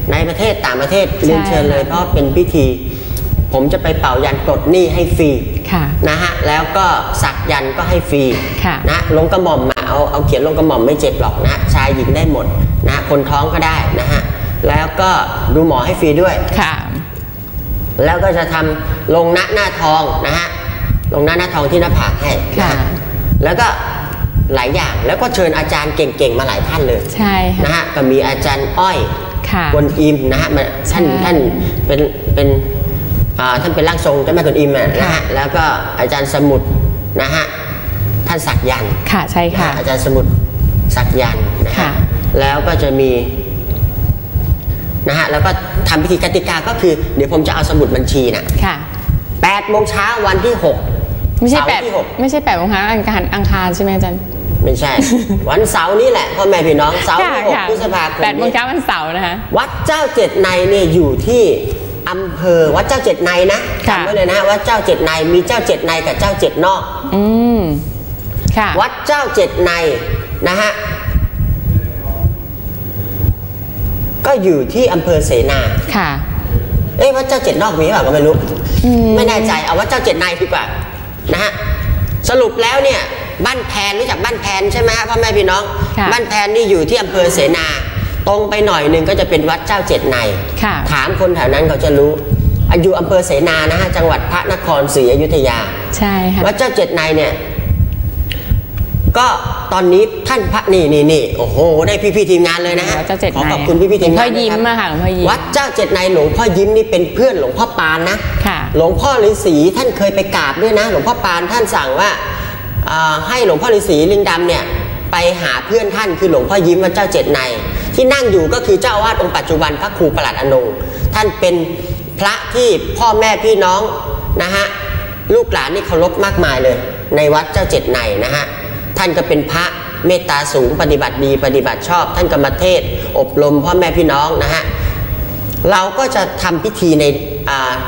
ในประเทศต่างประเทศเรียนเชิญเลยเพราะเป็นพิธีผมจะไปเป่ายันปลดหนี้ให้ฟรีนะฮะแล้วก็สักยันก็ให้ฟรีนะลงกระหม่อมมาเอาเอาเขียนลงกระหม่อมไม่เจ็บหรอกนะชายหญิงได้หมดนะคนท้องก็ได้นะฮะแล้วก็ดูหมอให้ฟรีด้วยแล้วก็จะทำลงหน้าหน้าทองนะฮะลงหน้าหน้าทองที่หน้าผากให้นะแล้วก็หลายอย่างแล้วก็เชิญอาจารย์เก่งๆมาหลายท่านเลยใช่นะฮะก็มีอาจารย์อ้อยกวนอิมนะฮะท่านท่านเป็นเป็นท่านเป็นร่างทรงเจ้าแม่กวนอิมนะฮะแล้วก็อาจารย์สมุทรนะฮะท่านศักยันต์ค่ะใช่ค่ะอาจารย์สมุทรศักยันต์นะฮะแล้วก็จะมีนะฮะแล้วก็ทำพิธีกติกาก็คือเดี๋ยวผมจะเอาสมุดบัญชีนะค่ะแปดโมงเช้าวันที่หกไม่ใช่แปดไม่ใช่แปดโมงเช้าอังคารอังคารใช่ไหมอาจารย์ไม่ใช่วันเสาร์นี้แหละพ่อแม่พี่น้องเสาร์ที่หกพฤษภาคมแปดโมงเช้าวันเสาร์นะคะวัดเจ้าเจ็ดในเนี่ยอยู่ที่อำเภอวัดเจ้าเจ็ดในนะจำไว้เลยนะวัดเจ้าเจ็ดในมีเจ้าเจ็ดในกับเจ้าเจ็ดนอกอืมค่ะวัดเจ้าเจ็ดในนะฮะก็อยู่ที่อำเภอเสนาค่ะเอ๊ะวัดเจ้าเจ็ดนอกมีหรือเปล่าก็ไม่รู้ไม่แน่ใจเอาวัดเจ้าเจ็ดในดีกว่านะฮะสรุปแล้วเนี่ยบ้านแพนรู้จักบ้านแพนใช่ไหมฮะพ่อแม่พี่น้องบ้านแพนนี่อยู่ที่อำเภอเสนาตรงไปหน่อยหนึ่งก็จะเป็นวัดเจ้าเจ็ดในถามคนแถวนั้นเขาจะรู้อยู่อำเภอเสนานะฮะจังหวัดพระนครศรีอยุธยาใช่ค่ะวัดเจ้าเจ็ดในเนี่ยก็ตอนนี้ท่านพระนี่นี่นี่โอ้โหได้พี่พี่ทีมงานเลยนะฮะขอขอบคุณพี่พี่ทีมงานพ่อยิ้มมาค่ะหลวงพ่อยิ้มวัดเจ้าเจ็ดในหลวงพ่อยิ้มนี่เป็นเพื่อนหลวงพ่อปานนะหลวงพ่อฤาษีท่านเคยไปกราบด้วยนะหลวงพ่อปานท่านสั่งว่าให้หลวงพ่อฤาษีลิงดำเนี่ยไปหาเพื่อนท่านคือหลวงพ่อยิ้มวัดเจ้าเจ็ดในที่นั่งอยู่ก็คือเจ้าอาวาสองค์ปัจจุบันพระครูประหลัดอนงค์ท่านเป็นพระที่พ่อแม่พี่น้องนะฮะลูกหลานนี่เคารพมากมายเลยในวัดเจ้าเจ็ดในนะฮะท่านก็เป็นพระเมตตาสูงปฏิบัติดีปฏิบัติชอบท่านก็มาเทศอบรมพ่อแม่พี่น้องนะฮะเราก็จะทำพิธีในอ่า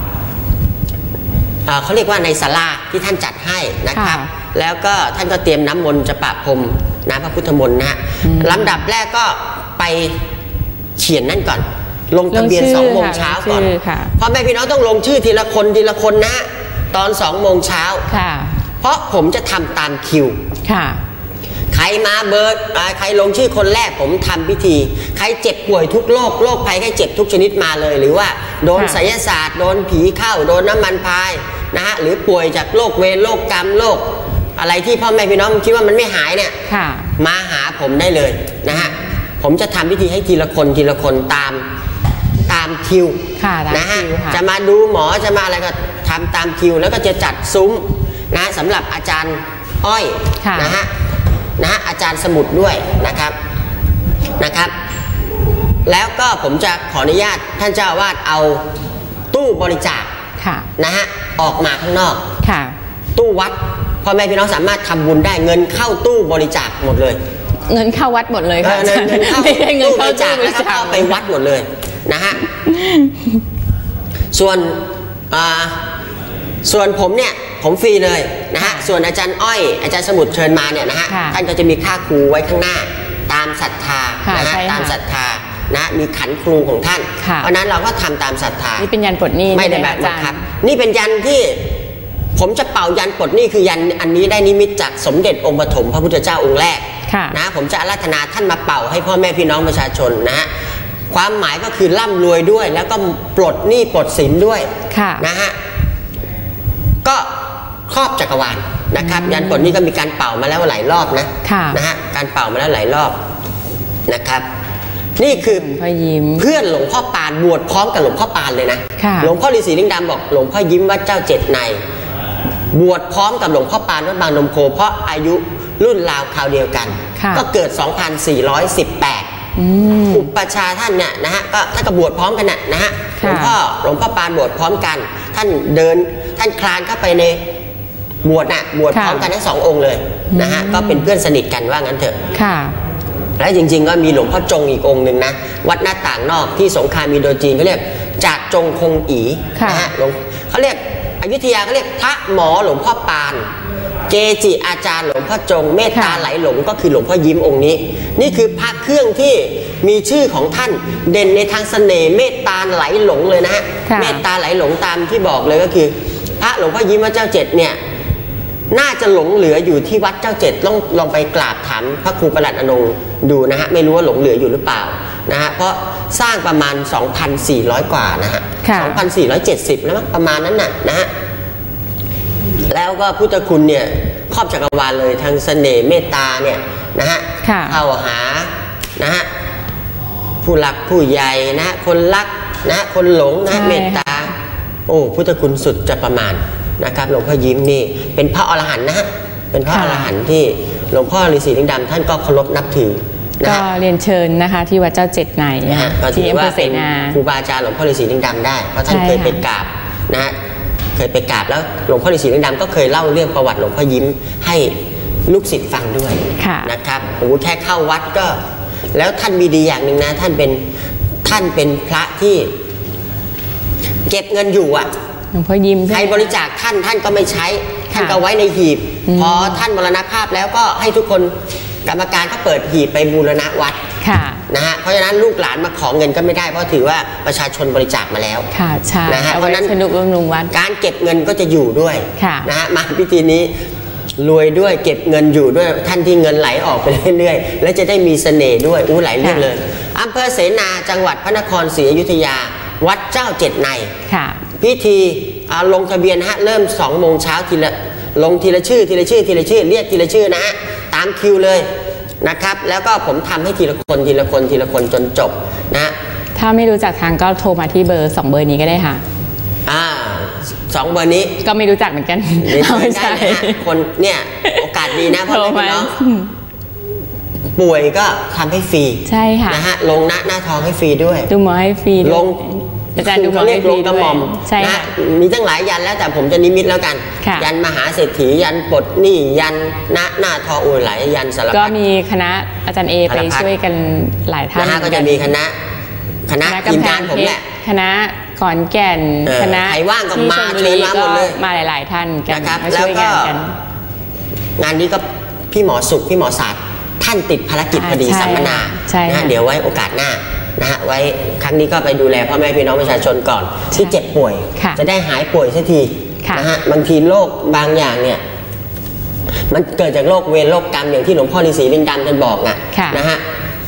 เขาเรียกว่าในศาลาที่ท่านจัดให้นะครับแล้วก็ท่านก็เตรียมน้ำมนต์จะประพรมน้ำพระพุทธมนต์นะฮะลำดับแรกก็ไปเขียนนั่นก่อนลงทะเบียนสองโมงเช้าก่อนพ่อแม่พี่น้องต้องลงชื่อทีละคนทีละคนนะตอนสองโมงเช้าเพราะผมจะทำตามคิวใครมาเบอร์ใครลงชื่อคนแรกผมทำพิธีใครเจ็บป่วยทุกโรคโรคภัยไข้เจ็บทุกชนิดมาเลยหรือว่าโดนไสยศาสตร์โดนผีเข้าโดนน้ำมันพายนะฮะหรือป่วยจากโรคเวรโรคกรรมโรคอะไรที่พ่อแม่พี่น้องคิดว่ามันไม่หายเนี่ยมาหาผมได้เลยนะฮะผมจะทำพิธีให้ทีละคนทีละคนตามตามคิวนะฮะจะมาดูหมอจะมาอะไรก็ทำตามคิวแล้วก็จะจัดซุ้มนะสำหรับอาจารย์อ้อยนะฮะนะฮะอาจารย์สมุทรด้วยนะครับนะครับแล้วก็ผมจะขออนุญาตท่านเจ้าอาวาสเอาตู้บริจาคนะฮะออกมาข้างนอกตู้วัดพ่อแม่พี่น้องสามารถทำบุญได้เงินเข้าตู้บริจาคหมดเลยเงินเข้าวัดหมดเลยค่ะเงินเข้าตู้บริจาคแล้วก็เข้าไปวัดหมดเลยนะฮะส่วนส่วนผมเนี่ยผมฟรีเลยนะฮะส่วนอาจารย์อ้อยอาจารย์สมุทรเชิญมาเนี่ยนะฮะท่านก็จะมีค่าครูไว้ข้างหน้าตามศรัทธานะฮะตามศรัทธานะมีขันครูของท่านเพราะนั้นเราก็ทำตามศรัทธานี่เป็นยันปลดหนี้ไม่ได้แบบนะครับนี่เป็นยันที่ผมจะเป่ายันปลดหนี้คือยันอันนี้ได้นิมิตจากสมเด็จองค์ปฐมพระพุทธเจ้าองค์แรกนะผมจะอาราธนาท่านมาเป่าให้พ่อแม่พี่น้องประชาชนนะฮะความหมายก็คือร่ำรวยด้วยแล้วก็ปลดหนี้ปลดสินด้วยนะฮะก็ครอบจักรวาลนะครับยันปลดหนี้ก็มีการเป่ามาแล้วหลายรอบนะนะฮะการเป่ามาแล้วหลายรอบนะครับนี่คือเพื่อนหลวงพ่อปานบวชพร้อมกับหลวงพ่อปานเลยนะหลวงพ่อฤาษีลิงดำบอกหลวงพ่อยิ้มวัดเจ้าเจ็ดในบวชพร้อมกับหลวงพ่อปานวัดบางนมโคเพราะอายุรุ่นราวคราวเดียวกันก็เกิดสองพันสี่ร้อยสิบแปดอุปชาท่านเนี่ยนะฮะก็ท่านก็บวชพร้อมกันนะนะฮะหลวงพ่อหลวงพ่อปานบวชพร้อมกันท่านเดินท่านคลานเข้าไปในบวชน่ะบวชพร้อมกันทั้งสององค์เลยนะฮะก็เป็นเพื่อนสนิทกันว่างั้นเถอะและจริงๆก็มีหลวงพ่อจงอีกองค์หนึ่งนะวัดหน้าต่างนอกที่สงขลามีโดจีนเขาเรียกจากจงคงอีนะฮะหลวงเขาเรียกอยุธยาเขาเรียกพระหมอหลวงพ่อปานเกจิอาจารย์หลวงพ่อจงเมตตาไหลหลงก็คือหลวงพ่อยิ้มองค์นี้นี่คือพระเครื่องที่มีชื่อของท่านเด่นในทางเสน่ห์เมตตาไหลหลงเลยนะฮะเมตตาไหลหลงตามที่บอกเลยก็คือพระหลวงพ่อยิ้มวัดเจ้าเจ็ดเนี่ยน่าจะหลงเหลืออยู่ที่วัดเจ้าเจ็ดลองลองไปกราบถามพระครูประหลัดอนงค์ดูนะฮะไม่รู้ว่าหลงเหลืออยู่หรือเปล่านะฮะเพราะสร้างประมาณ สองพันสี่ร้อย กว่านะฮะ สองพันสี่ร้อยเจ็ดสิบ แล้วมั้งประมาณนั้นน่ะนะฮะแล้วก็พุทธคุณเนี่ยครอบจักรวาลเลยทางเสน่ห์เมตตาเนี่ยนะฮะเข้าหานะฮะผู้หลักผู้ใหญ่นะฮะคนรักนะฮะคนหลงนะเมตตาโอ้พุทธคุณสุดจะประมาณนะครับหลวงพ่อยิ้มนี่เป็นพระอรหันต์นะฮะเป็นพระอรหันต์ที่หลวงพ่อฤาษีลิงดำท่านก็เคารพนับถือก็เรียนเชิญนะคะที่วัดเจ้าเจ็ดในนะฮะที่อำเภอเสนาครูบาอาจารย์หลวงพ่อฤาษีลิงดำได้เพราะท่านเคยไปกราบนะฮะเคยไปกราบแล้วหลวงพ่อฤาษีลิงดำก็เคยเล่าเรื่องประวัติหลวงพ่อยิ้มให้ลูกศิษย์ฟังด้วยนะครับโอ้แค่เข้าวัดก็แล้วท่านมีดีอย่างหนึ่งนะท่านเป็นท่านเป็นพระที่เก็บเงินอยู่อ่ะหลวงพ่อยิ้มใครบริจาคท่านท่านก็ไม่ใช้ท่านก็ไว้ในหีบพอท่านมรณภาพแล้วก็ให้ทุกคนกรรมการก็เปิดหีบไปบูรณะวัดนะฮะเพราะฉะนั้นลูกหลานมาขอเงินก็ไม่ได้เพราะถือว่าประชาชนบริจาคมาแล้วนะฮะเพราะนั้นการเก็บเงินก็จะอยู่ด้วยนะฮะมาพิธีนี้รวยด้วยเก็บเงินอยู่ด้วยท่านที่เงินไหลออกไปเรื่อยๆและจะได้มีเสน่ห์ด้วยอู้ไหลเรื่อยเลยอำเภอเสนาจังหวัดพระนครศรีอยุธยาวัดเจ้าเจ็ดในพิธีลงทะเบียนฮะเริ่มสองโมงเช้าทีละลงทีละชื่อทีละชื่อทีละชื่อเรียกทีละชื่อนะฮะตามคิวเลยนะครับแล้วก็ผมทำให้ทีละคนทีละคนทีละคนจนจบนะถ้าไม่รู้จักทางก็โทรมาที่เบอร์สองเบอร์นี้ก็ได้ค่ะอ่าสองเบอร์นี้ก็ไม่รู้จักเหมือนกันไม่ใช่คนเนี่ยโอกาสดีนะพ่อแม่พี่น้องป่วยก็ทำให้ฟรีใช่ค่ะนะฮะลงหน้าหน้าทองให้ฟรีด้วยดูหมอให้ฟรีลงอาจารย์ดูหมอให้ฟรีด้วยใช่ค่ะมีตั้งหลายยันแล้วแต่ผมจะนิมิตแล้วกันยันมหาเศรษฐียันปลดหนี้ยันหน้าหน้าทองโอ้หลายยันสารพัดก็มีคณะอาจารย์เอไปช่วยกันหลายท่านก็จะมีคณะคณะทีมงานผมแหละคณะขอนแก่นคณะใครว่างก็มาเชิญมาหมดเลยมาหลายๆท่านนะครับแล้วก็งานนี้ก็พี่หมอสุขพี่หมอศาสตร์ท่านติดภารกิจพอดีสัมมนานะเดี๋ยวไว้โอกาสหน้านะฮะไว้ครั้งนี้ก็ไปดูแลพ่อแม่พี่น้องประชาชนก่อนที่เจ็บป่วยจะได้หายป่วยสักทีนะฮะบางทีโรคบางอย่างเนี่ยมันเกิดจากโรคเวรโรคกรรมอย่างที่หลวงพ่อฤาษีลิงดำท่านบอกอ่ะนะฮะ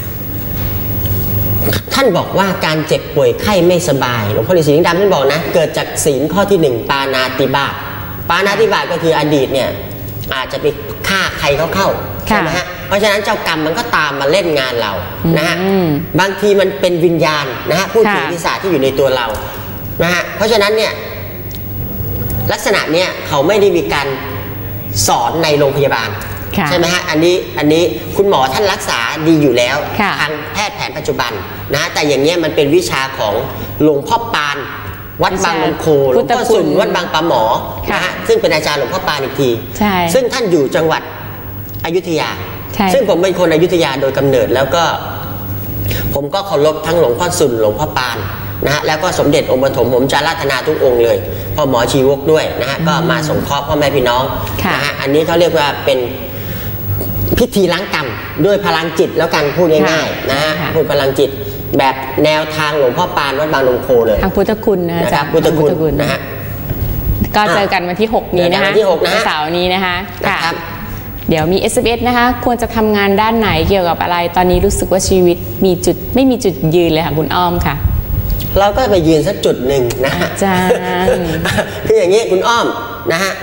ท่านบอกว่าการเจ็บป่วยไข้ไม่สบายหลวงพ่อฤาษีลิงดำท่านบอกนะเกิดจากศีลข้อที่หนึ่งปานาติบาตปานาติบาตก็คืออดีตเนี่ยอาจจะไปฆ่าใครเขาเข้าใช่ไหมฮะเพราะฉะนั้นเจ้ากรรมมันก็ตามมาเล่นงานเรานะฮะบางทีมันเป็นวิญญาณนะฮะผู้ผีปีศาจที่อยู่ในตัวเรานะฮะเพราะฉะนั้นเนี่ยลักษณะเนี้ยเขาไม่ได้มีการสอนในโรงพยาบาลใช่ไหมฮะอันนี้อันนี้คุณหมอท่านรักษาดีอยู่แล้วทางแพทย์แผนปัจจุบันนะแต่อย่างเนี้ยมันเป็นวิชาของหลวงพ่อปานวัดบางลำโคหลวงพ่อสุนวัดบางปลาหมอนะฮะซึ่งเป็นอาจารย์หลวงพ่อปานอีกทีซึ่งท่านอยู่จังหวัดอยุธยาซึ่งผมเป็นคนอยุธยาโดยกำเนิดแล้วก็ผมก็เคารพทั้งหลวงพ่อสุนหลวงพ่อปานนะฮะแล้วก็สมเด็จองค์ปฐมผมจะราธนาทุกองค์เลยพ่อหมอชีวกด้วยนะฮะก็มาสงเคราะห์พ่อแม่พี่น้องนะฮะอันนี้เขาเรียกว่าเป็นพิธีล้างกรรมด้วยพลังจิตแล้วกันพูดง่ายๆนะฮะพูดพลังจิตแบบแนวทางหลวงพ่อปานวัดบางลำโคเลยทางพุทธคุณนะจ๊ะพุทธคุณนะฮะก็เจอกันวันที่หกนี้นะคะเสาร์นี้นะคะค่ะเดี๋ยวมี เอส เอ็ม เอส นะคะควรจะทำงานด้านไหนเกี่ยวกับอะไรตอนนี้รู้สึกว่าชีวิตมีจุดไม่มีจุดยืนเลยค่ะคุณอ้อมค่ะเราก็ไปยืนสักจุดหนึ่งนะอาจารย์คืออย่างนี้คุณอ้อมนะฮะ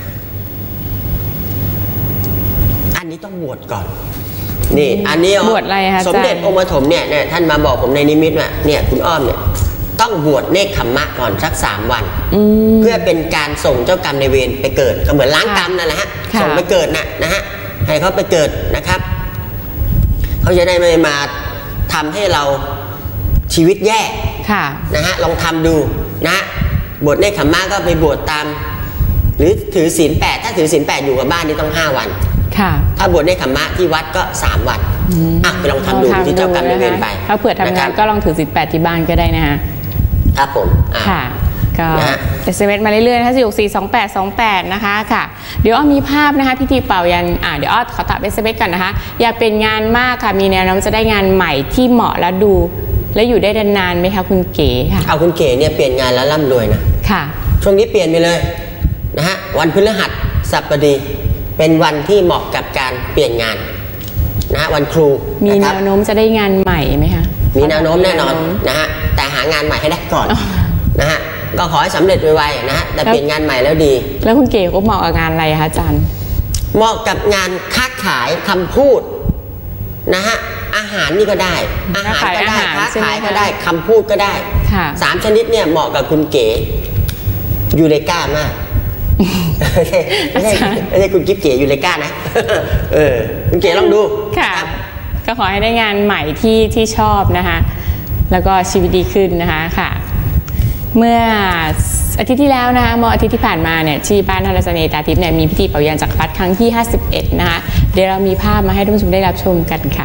อันนี้ต้องบวชก่อนนี่อันนี้บวชอะไรคะสมเด็จองค์ปฐมเนี่ยเนี่ยท่านมาบอกผมในนิมิตว่าเนี่ยคุณอ้อมเนี่ยต้องบวชเนกขัมมะก่อนสักสามวันเพื่อเป็นการส่งเจ้ากรรมในเวรไปเกิดก็เหมือนล้างกรรมนั่นแหละฮะส่งไปเกิดน่ะนะฮะให้เขาไปเกิดนะครับเขาจะได้ไม่มาทำให้เราชีวิตแย่นะฮะลองทำดูนะบวชเนกขัมมะก็ไปบวชตามหรือถือศีลแปดถ้าถือศีลแปดอยู่กับบ้านนี่ต้องห้าวันถ้าบวชเนกขัมมะที่วัดก็สามวันอ่ะไปลองทำดูที่เจ้ากรรมในเวรไปถ้าเผื่อทำงานก็ลองถือศีลแปดที่บ้านก็ได้นะฮะครับผมค่ะก็เอสเอ็มเอสมาเรื่อยๆนะคะสี่หกสี่สองแปดสองแปดนะคะค่ะเดี๋ยวอ้อมีภาพนะคะพิธีเป่ายันอ่าเดี๋ยวอ้อขอตอบเอสเอ็มเอสก่อนนะคะอย่าเป็นงานมากค่ะมีแนวโน้มจะได้งานใหม่ที่เหมาะและดูและอยู่ได้นานๆไหมคะคุณเก๋ค่ะเอาคุณเก๋เนี่ยเปลี่ยนงานแล้วร่ำรวยนะค่ะช่วงนี้เปลี่ยนไปเลยนะฮะวันพฤหัสบดีเป็นวันที่เหมาะกับการเปลี่ยนงานนะฮะวันครูมีแนวโน้มจะได้งานใหม่ไหมคะมีแนวโน้มแน่นอนนะฮะแต่หางานใหม่ให้ได้ก่อนนะฮะก็ขอให้สำเร็จไวๆนะฮะแต่เปลี่ยนงานใหม่แล้วดีแล้วคุณเก๋ก็เหมาะกับงานอะไรคะอาจารย์เหมาะกับงานค้าขายคำพูดนะฮะอาหารนี่ก็ได้อาหารก็ได้ค้าขายก็ได้คำพูดก็ได้สามชนิดเนี่ยเหมาะกับคุณเก๋ยูเลก้ามากไม่ใช่ไม่ใช่ไม่ใช่คุณกิ๊บเก๋ยูเลก้านะเออคุณเก๋ลองดูค่ะก็ขอให้ได้งานใหม่ที่ที่ชอบนะคะแล้วก็ชีวิตดีขึ้นนะคะค่ะเมื่ออาทิตย์ที่แล้วนะคะเมื่ออาทิตย์ที่ผ่านมาเนี่ยที่บ้านท่านรัศนีตาทิพย์เนี่ยมีพิธีเป่ายันจักรพรรดิครั้งที่ห้าสิบเอ็ดนะคะเดี๋ยวเรามีภาพมาให้ท่านผู้ชมได้รับชมกันค่ะ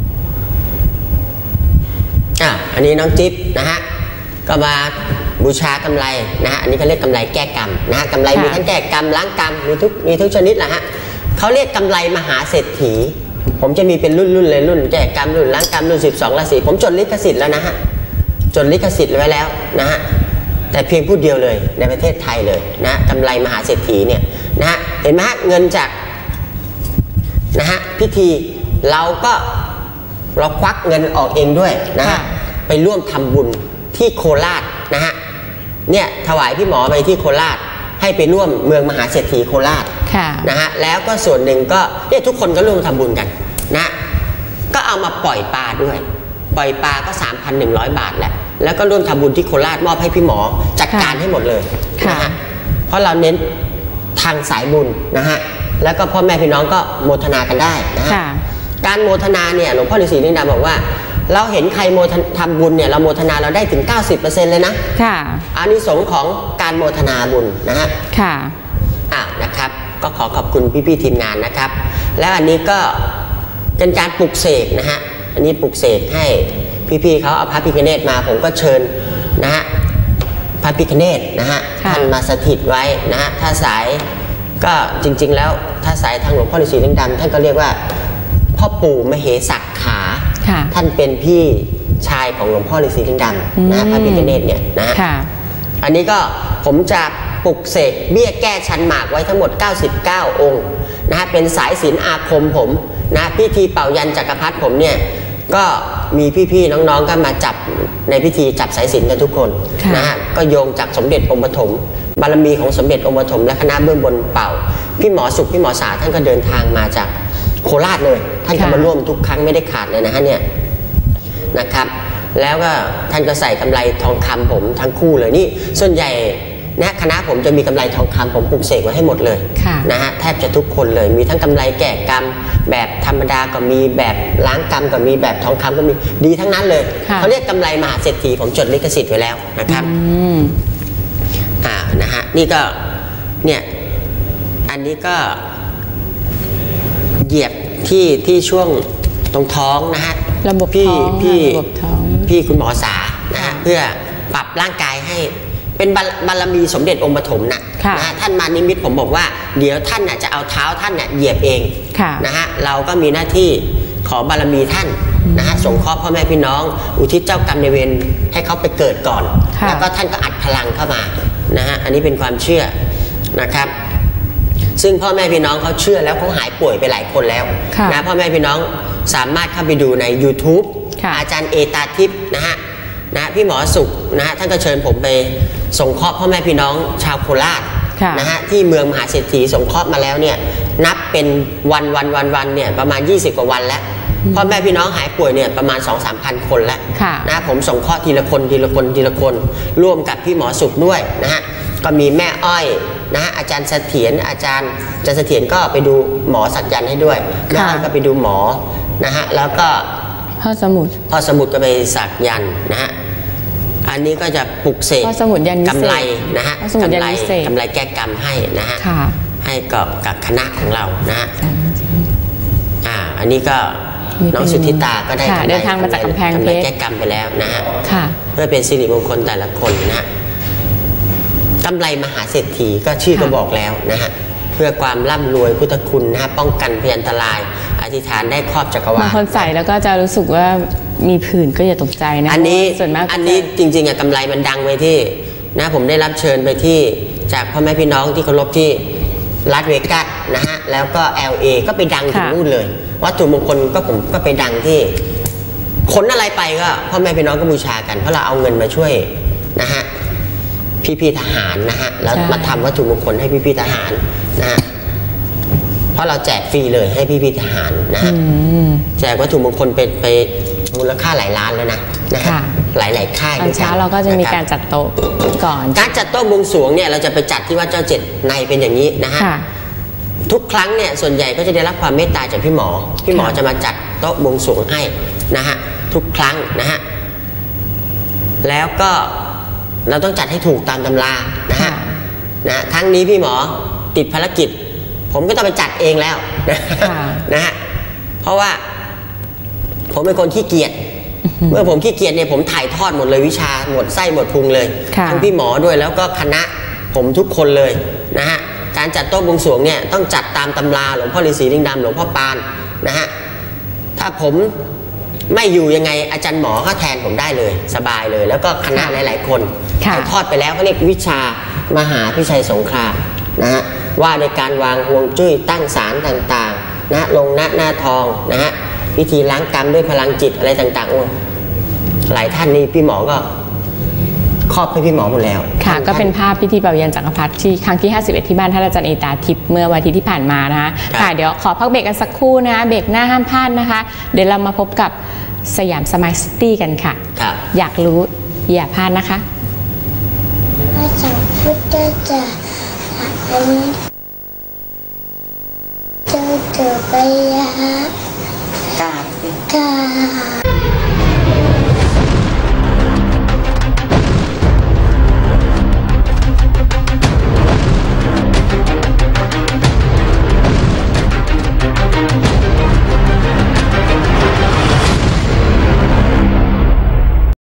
อ่ะอันนี้น้องจิ๊บนะฮะก็มาบูชากำไรนะฮะอันนี้เขาเรียกกำไรแก้กรรมนะฮะกำไรมีทั้งแก้กรรมล้างกรรมมีทุกมีทุกชนิดแหละฮะเขาเรียกกำไรมหาเศรษฐีผมจะมีเป็นรุ่นรุ่นเลยรุ่นแก้กรรมรุ่นล้างกรรมรุ่นสิบสองราศีผมจดลิขสิทธิ์แล้วนะฮะจดลิขสิทธิ์ไว้แล้วนะฮะแต่เพียงผู้เดียวเลยในประเทศไทยเลยนะกำไรมหาเศรษฐีเนี่ยนะฮะเห็นไหมฮะเงินจากนะฮะพิธีเราก็เราควักเงินออกเองด้วยนะฮะไปร่วมทำบุญที่โคราชนะฮะเนี่ยถวายพี่หมอไปที่โคราชให้ไปร่วมเมืองมหาเศรษฐีโคราชนะฮะแล้วก็ส่วนหนึ่งก็เนี่ยทุกคนก็ร่วมทำบุญกันนะก็เอามาปล่อยปลาด้วยปล่อยปลาก็ สามพันหนึ่งร้อย บาทแหละแล้วก็ร่วมทำบุญที่โคราชมอบให้พี่หมอจัดการให้หมดเลยนะฮะเพราะเราเน้นทางสายบุญนะฮะแล้วก็พ่อแม่พี่น้องก็โมทนากันได้นะฮะการโมทนาเนี่ยหลวงพ่อฤาษีลิงดำบอกว่าเราเห็นใครโมทำบุญเนี่ยเราโมทนาเราได้ถึง เก้าสิบเปอร์เซ็นต์ เลยนะค่ะอานิสงส์ของการโมทนาบุญนะฮะค่ะอ่านะครับก็ขอขอบคุณพี่ๆทีมงานนะครับแล้วอันนี้ก็เป็นการปลุกเสกนะฮะอันนี้ปลุกเสกให้พี่ๆเขาเอาพระพิฆเนศมาผมก็เชิญนะฮะพระพิฆเนศนะฮะท่านมาสถิตไว้นะฮะถ้าสายก็จริงๆแล้วถ้าสายทางหลวงพ่อฤาษีลิงดำท่านก็เรียกว่าพ่อปู่มเหสักขาท่านเป็นพี่ชายของหลวงพ่อฤาษีลิงดำนะพระพิฆเนศเนี่ยนะฮะอันนี้ก็ผมจะปลุกเสกเบี้ยแก้ชันหมากไว้ทั้งหมดเก้าสิบเก้าองค์นะฮะเป็นสายศีลอาคมผมนะพิธีเป่ายันจักรพรรดิผมเนี่ยก็มีพี่ๆน้องๆก็มาจับในพิธีจับสายศีลกันทุกคนนะฮะก็โยงจากสมเด็จองค์ปฐมบารมีของสมเด็จองค์ปฐมและคณะเบื้องบนเป่าพี่หมอสุขพี่หมอสาท่านก็เดินทางมาจากโคราชเลยท่านก็มาร่วมทุกครั้งไม่ได้ขาดเลยนะฮะเนี่ยนะครับแล้วก็ท่านก็ใส่กำไรทองคำผมทั้งคู่เลยนี่ส่วนใหญ่นะคณะผมจะมีกำไรทองคำผมปลุกเสกไว้ให้หมดเลยนะฮะแทบจะทุกคนเลยมีทั้งกำไรแก้กรรมแบบธรรมดาก็มีแบบล้างกรรมก็มีแบบทองคำก็มีดีทั้งนั้นเลยเขาเรียกกำไรมหาเศรษฐีผมจดลิขสิทธิ์ไว้แล้วนะครับอ่านะฮะนี่ก็เนี่ยอันนี้ก็เหยียบที่ที่ช่วงตรงท้องนะฮะระบบพี่พี่พี่คุณหมอสานะฮะเพื่อปรับร่างกายให้เป็นบารมีสมเด็จองค์ปฐมนะนะท่านมานิมิตผมบอกว่าเดี๋ยวท่านน่ะจะเอาเท้าท่านเนี่ยเหยียบเองนะฮะเราก็มีหน้าที่ขอบารมีท่านนะฮะสงเคราะห์พ่อแม่พี่น้องอุทิศเจ้ากรรมในเวรให้เขาไปเกิดก่อนแล้วก็ท่านก็อัดพลังเข้ามานะฮะอันนี้เป็นความเชื่อนะครับซึ่งพ่อแม่พี่น้องเขาเชื่อแล้วเขาหายป่วยไปหลายคนแล้วนะพ่อแม่พี่น้องสามารถเข้าไปดูใน ยูทูบ อาจารย์เอตาทิพย์นะฮะนะพี่หมอสุขนะฮะท่านก็เชิญผมไปสงเคราะห์พ่อแม่พี่น้องชาวโคราชนะฮะที่เมืองมหาเศรษฐีสงเคราะห์มาแล้วเนี่ยนับเป็นวันวันวันวันเนี่ยประมาณยี่สิบกว่าวันแล้วพ่อแม่พี่น้องหายป่วยเนี่ยประมาณ สองถึงสามพัน คนแล้วนะผมสงเคราะห์ทีละคนทีละคนทีละคนร่วมกับพี่หมอสุขด้วยนะฮะก็มีแม่อ้อยนะฮะอาจารย์เสถียรอาจารย์อาจารย์เสถียรก็ไปดูหมอสักยันต์ให้ด้วยแม่อ้อยก็ไปดูหมอนะฮะแล้วก็พ่อสมุดพ่อสมุดก็ไปสักยันต์นะฮะอันนี้ก็จะปลุกเสกกำไรนะฮะกำไรกำไรแก้กรรมให้นะฮะให้กับกับคณะของเรานะฮะอ่าอันนี้ก็น้องสุทธิตาก็ได้เดินทางมาจากกำแพงเพชรแก้กรรมไปแล้วนะฮะเพื่อเป็นสิริมงคลแต่ละคนนะฮะกำไรมหาเศรษฐีก็ชื่อก็บอกแล้วนะฮะเพื่อความร่ำรวยพุทธคุณนะฮะป้องกันพยันตรายอธิษฐานได้ครอบจักรวาลบางคนใส่แล้วก็จะรู้สึกว่ามีผื่นก็อย่าตกใจนะอันนี้ส่วนมากอันนี้จริงๆอะกำไรมันดังไปที่นะผมได้รับเชิญไปที่จากพ่อแม่พี่น้องที่เคารพที่ลาสเวกัสนะฮะแล้วก็ แอล เอ ก็ไปดังถึงนู่นเลยวัตถุมงคลก็ผมก็ไปดังที่ขนอะไรไปก็พ่อแม่พี่น้องก็บูชากันเพราะเราเอาเงินมาช่วยนะฮะพี่ๆทหารนะฮะแล้วมาทำวัตถุมงคลให้พี่ๆทหารนะฮะเพราะเราแจกฟรีเลยให้พี่ๆทหารนะฮะแจกวัตถุมงคลไปไปมูลค่าหลายล้านแล้วนะนะฮะหลายๆค่ายด้วยกันตอนเช้าเราก็จะมีการจัดโต๊ะก่อนการจัดโต๊ะบวงสรวงเนี่ยเราจะไปจัดที่วัดเจ้าเจ็ดในเป็นอย่างนี้นะฮะทุกครั้งเนี่ยส่วนใหญ่ก็จะได้รับความเมตตาจากพี่หมอพี่หมอจะมาจัดโต๊ะบวงสรวงให้นะฮะทุกครั้งนะฮะแล้วก็เราต้องจัดให้ถูกตามตำรานะฮะนะครั้งนี้พี่หมอติดภารกิจผมก็ต้องไปจัดเองแล้วนะฮะเพราะว่าผมเป็นคนขี้เกียจเมื่อผมขี้เกียจเนี่ยผมถ่ายทอดหมดเลยวิชาหมดไส้หมดพุงเลยทั้งพี่หมอด้วยแล้วก็คณะผมทุกคนเลยนะฮะการจัดโต๊ะบวงสรวงเนี่ยต้องจัดตามตำราหลวงพ่อฤาษีลิงดำหลวงพ่อปานนะฮะถ้าผมไม่อยู่ยังไงอาจารย์หมอก็แทนผมได้เลยสบายเลยแล้วก็คณะหลายๆคนถ่ายทอดไปแล้วเขาเรียกวิชามหาพิชัยสงครามนะฮะว่าในการวางฮวงจุ้ยตั้งศาลต่างๆนะลงหน้าหน้าทองนะฮะวิธีล้างกรรมด้วยพลังจิตอะไรต่างๆหลายท่านนี่พี่หมอก็ครอบให้พี่หมอหมดแล้วค่ะก็เป็นภาพพิธีเป่ายันจักรพรรดิที่ครั้งที่ห้าสิบเอ็ดที่บ้านท่านอาจารย์เอตาทิพย์เมื่อวันอาทิตย์ที่ผ่านมานะคะค่ะเดี๋ยวขอพักเบรกกันสักครู่นะคะเบรกหน้าห้ามพลาดนะคะเดี๋ยวเรามาพบกับสยามสมายซิตี้กันค่ะอยากรู้อย่าพลาดนะคะพระสัมพุทธเจ้าอันนี้เจ้าเจอไปยะกา